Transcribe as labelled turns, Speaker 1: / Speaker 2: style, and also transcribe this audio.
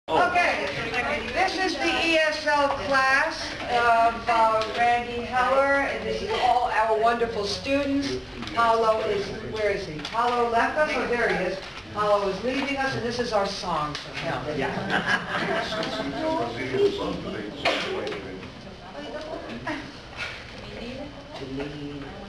Speaker 1: Okay, this is the ESL class of Randee Heller, and this is all our wonderful students. Paolo is, where is he? Paolo left us, or there he is. Paolo is leaving us, and this is our song from him. Yeah.